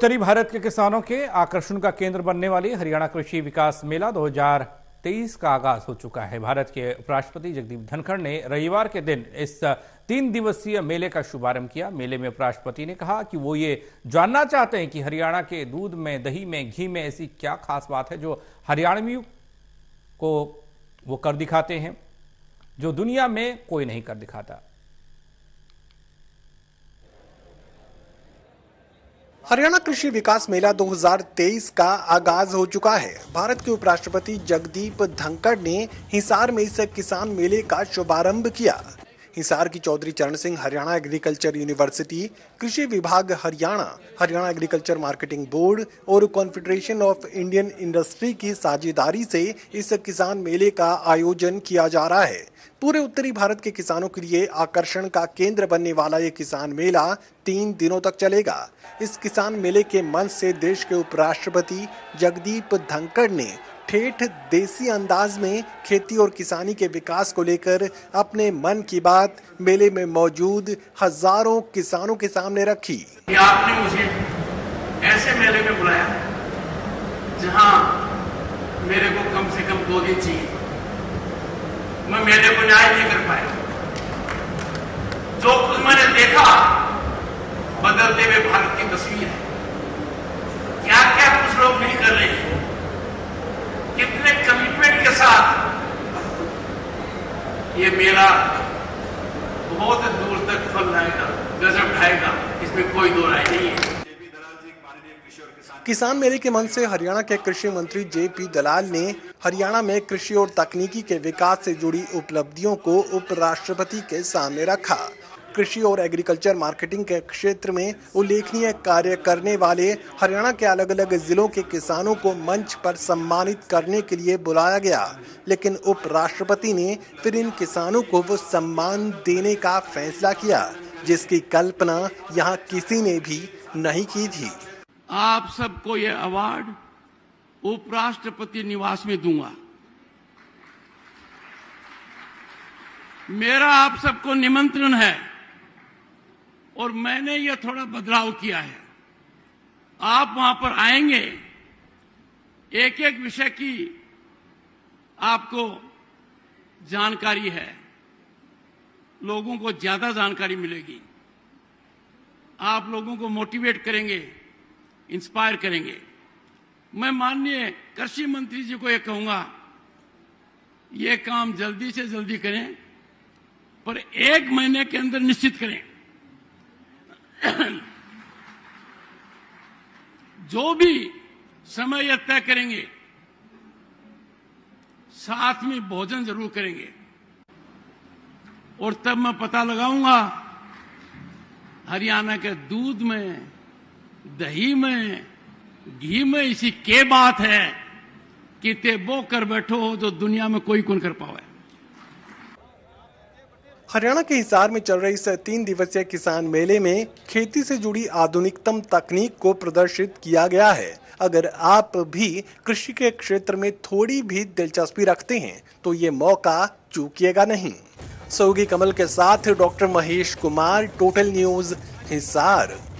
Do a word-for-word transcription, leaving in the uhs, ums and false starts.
उत्तरी भारत के किसानों के आकर्षण का केंद्र बनने वाली हरियाणा कृषि विकास मेला दो हज़ार तेईस का आगाज हो चुका है। भारत के उपराष्ट्रपति जगदीप धनखड़ ने रविवार के दिन इस तीन दिवसीय मेले का शुभारंभ किया। मेले में उपराष्ट्रपति ने कहा कि वो ये जानना चाहते हैं कि हरियाणा के दूध में, दही में, घी में ऐसी क्या खास बात है जो हरियाणवियों को वो कर दिखाते हैं, जो दुनिया में कोई नहीं कर दिखाता। हरियाणा कृषि विकास मेला दो हज़ार तेईस का आगाज हो चुका है। भारत के उपराष्ट्रपति जगदीप धनखड़ ने हिसार में इस किसान मेले का शुभारंभ किया। हिसार की चौधरी चरण सिंह हरियाणा एग्रीकल्चर यूनिवर्सिटी, कृषि विभाग Haryana, Haryana agriculture marketing board और कॉन्फेडरेशन ऑफ इंडियन इंडस्ट्री की साझेदारी से इस किसान मेले का आयोजन किया जा रहा है। पूरे उत्तरी भारत के किसानों के लिए आकर्षण का केंद्र बनने वाला ये किसान मेला तीन दिनों तक चलेगा। इस किसान मेले के मंच से देश के उपराष्ट्रपति जगदीप धनखड़ ने ठेठ देसी अंदाज में खेती और किसानी के विकास को लेकर अपने मन की बात मेले में मौजूद हजारों किसानों के सामने रखी। आपने मुझे ऐसे मेले में बुलाया जहां मेरे को कम से कम दो दिन चाहिए, मैं मेले को न्याय नहीं कर पाया। जो कुछ मैंने देखा बदलते हुए भारत की तस्वीर है। क्या क्या कुछ लोग नहीं कर रहे हैं, कितने कमिटमेंट के साथ ये मेला बहुत दूर तक फल लाएगा, गजब ढाएगा, इसमें कोई दो राय नहीं है। किसान मेले के मंच से हरियाणा के कृषि मंत्री जे पी दलाल ने हरियाणा में कृषि और तकनीकी के विकास से जुड़ी उपलब्धियों को उपराष्ट्रपति के सामने रखा। कृषि और एग्रीकल्चर मार्केटिंग के क्षेत्र में उल्लेखनीय कार्य करने वाले हरियाणा के अलग अलग जिलों के किसानों को मंच पर सम्मानित करने के लिए बुलाया गया, लेकिन उपराष्ट्रपति ने फिर इन किसानों को वो सम्मान देने का फैसला किया जिसकी कल्पना यहाँ किसी ने भी नहीं की थी। आप सबको ये अवार्ड उपराष्ट्रपति निवास में दूंगा। मेरा आप सबको निमंत्रण है और मैंने ये थोड़ा बदलाव किया है। आप वहां पर आएंगे, एक एक विषय की आपको जानकारी है, लोगों को ज्यादा जानकारी मिलेगी। आप लोगों को मोटिवेट करेंगे, इंस्पायर करेंगे। मैं माननीय कृषि मंत्री जी को ये कहूंगा, ये काम जल्दी से जल्दी करें, पर एक महीने के अंदर निश्चित करें। जो भी समय यह तय करेंगे, साथ में भोजन जरूर करेंगे और तब मैं पता लगाऊंगा हरियाणा के दूध में, दही में, घी में इसी के बात है कि ते वो कर बैठो हो जो दुनिया में कोई कौन कर पावे। हरियाणा के हिसार में चल रही इस तीन दिवसीय किसान मेले में खेती से जुड़ी आधुनिकतम तकनीक को प्रदर्शित किया गया है। अगर आप भी कृषि के क्षेत्र में थोड़ी भी दिलचस्पी रखते हैं तो ये मौका चूकिएगा नहीं। सौगी कमल के साथ doctor Mahesh Kumar, total news, Hisar.